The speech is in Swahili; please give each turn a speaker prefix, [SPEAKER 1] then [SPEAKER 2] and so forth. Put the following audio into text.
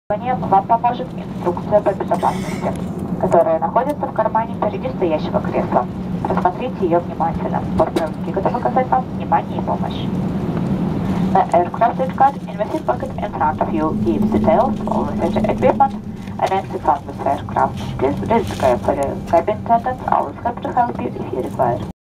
[SPEAKER 1] Вам поможет инструкция по безопасности, которая находится в кармане впереди стоящего кресла. Рассмотрите ее внимательно. Бортпроводники готовы оказать вам внимание и помощь. The aircraft is cut in the seat pocket in front of you. Gives details of all the safety equipment and exits on this aircraft. Please read the cabin attendants always happy to help you if you require.